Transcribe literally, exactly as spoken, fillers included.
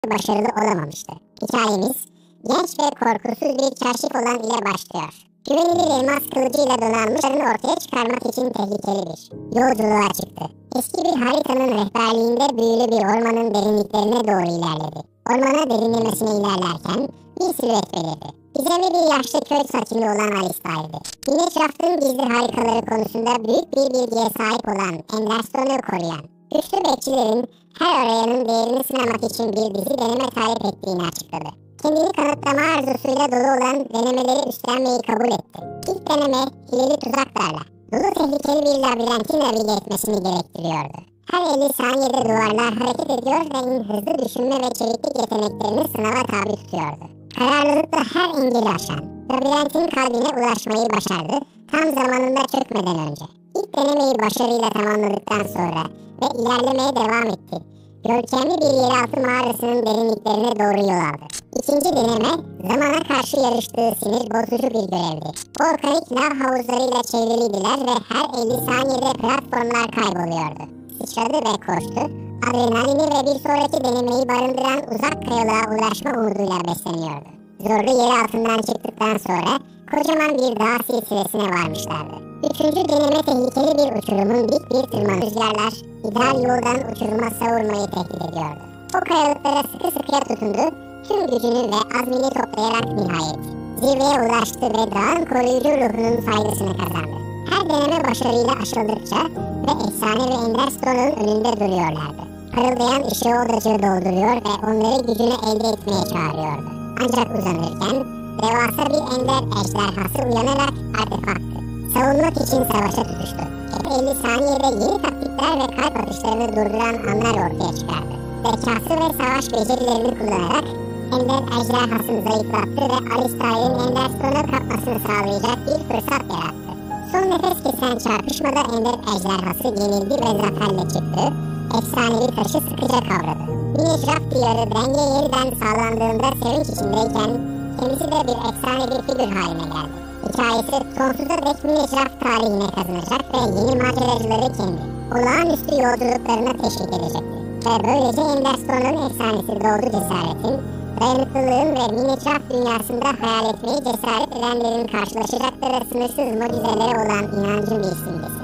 başarılı olamamıştı. Hikayemiz genç ve korkusuz bir kaşif olan ile başlıyor. Güvenilir elmas kılıcıyla donanmışlarını ortaya çıkarmak için tehlikeli bir yolculuğa çıktı. Eski bir haritanın rehberliğinde büyülü bir ormanın derinliklerine doğru ilerledi. Ormana derinlemesine ilerlerken bir silüet belirdi. Gizemli bir yaşlı köy sakini olan Alista'ydı. Yine etrafın gizli harikaları konusunda büyük bir bilgiye sahip olan Enderstone'u koruyan, güçlü bekçilerin her arayanın değerini sınamak için bir dizi deneme talep ettiğini açıkladı. Kendini kanıtlama arzusuyla dolu olan denemeleri üstlenmeyi kabul etti. İlk deneme hileli tuzaklarla dolu tehlikeli bir labirentin navige etmesini gerektiriyordu. Her elli saniyede duvarlar hareket ediyor ve hızlı düşünme ve çeviklik yeteneklerini sınava tabi tutuyordu. Kararlılıkla her engeli aşan, labirentin kalbine ulaşmayı başardı tam zamanında çökmeden önce. İlk denemeyi başarıyla tamamladıktan sonra ve ilerlemeye devam etti. Görkemli bir yeraltı mağarasının derinliklerine doğru yol aldı. İkinci deneme, zamana karşı yarıştığı sinir bozucu bir görevdi. Volkanik lav havuzlarıyla çevriliydiler ve her elli saniyede platformlar kayboluyordu. Sıçradı ve koştu, adrenalini ve bir sonraki denemeyi barındıran uzak kayalığa ulaşma umuduyla besleniyordu. Zorlu yer altından çıktıktan sonra kocaman bir dağ silsilesine varmışlardı. Üçüncü deneme tehlikeli bir uçurumun dik bir tırmanış. Rüzgarlar ideal yoldan uçuruma savurmayı tehdit ediyordu. O kayalıklara sıkı sıkıya tutundu, tüm gücünü ve azmini toplayarak nihayet zirveye ulaştı ve dağın koruyucu ruhunun saygısını kazandı. Her deneme başarıyla aşıldıkça ve efsane ve Enderstone'un önünde duruyorlardı. Parıldayan ışığı odacığı dolduruyor ve onları gücüne elde etmeye çağırıyordu. Ancak uzanırken devasa bir ender ejderhası uyanarak artefaktı. Savunmak için savaşa tutuştu. Hep elli saniyede yeni taktikler ve kalp atışlarını durduran anlar ortaya çıkardı. Zekası ve savaş becerilerini kullanarak ender ejderhasını zayıflattı ve Alista'nın Enderstone'a kapmasını sağlayacak bir fırsat yarattı. Son nefes kesen çarpışmada ender ejderhası yenildi ve zaferle çıktı. Efsanevi taşı sıkıca kavradı. Minecraft diyarı denge yeniden sağlandığında sevinç içindeyken kendisi de bir efsane bir figür haline geldi. Hikayesi sonsuza dek Minecraft tarihine kazanacak ve yeni maceracıları kendi olağanüstü yolculuklarına teşvik edecekti. Ve böylece Enderstone'un efsanesi doğdu cesaretin, dayanıklılığın ve Minecraft dünyasında hayal etmeyi cesaret edenlerin karşılaşacakları sınırsız mucizelere olan inancın bir simgesi.